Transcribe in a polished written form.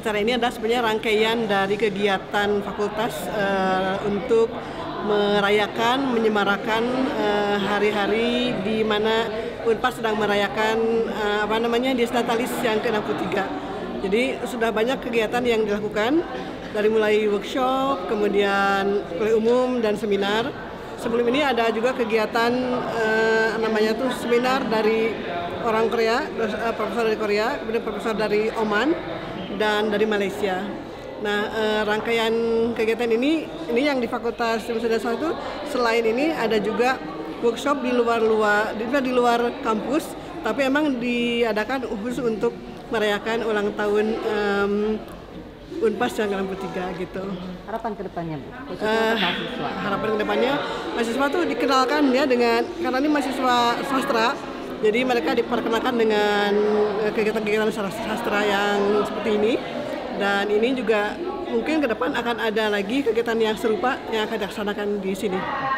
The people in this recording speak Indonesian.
acara ini adalah sebenarnya rangkaian dari kegiatan fakultas untuk merayakan, menyemarakan hari-hari di mana Unpad sedang merayakan Dies Natalis yang ke-63. Jadi sudah banyak kegiatan yang dilakukan dari mulai workshop, kemudian kuliah umum dan seminar. Sebelum ini ada juga kegiatan seminar dari orang Korea, profesor dari Korea, kemudian profesor dari Oman dan dari Malaysia. Nah, rangkaian kegiatan ini yang di Fakultas Ilmu Sosial itu selain ini ada juga workshop di luar kampus, tapi emang diadakan khusus untuk merayakan ulang tahun Unpas yang ke-63 gitu. Harapan kedepannya, Bu? Khususnya untuk mahasiswa. Harapan kedepannya mahasiswa tuh dikenalkan ya karena ini mahasiswa sastra, jadi mereka diperkenalkan dengan kegiatan-kegiatan sastra yang seperti ini. Dan ini juga mungkin ke depan akan ada lagi kegiatan yang serupa yang akan dilaksanakan di sini.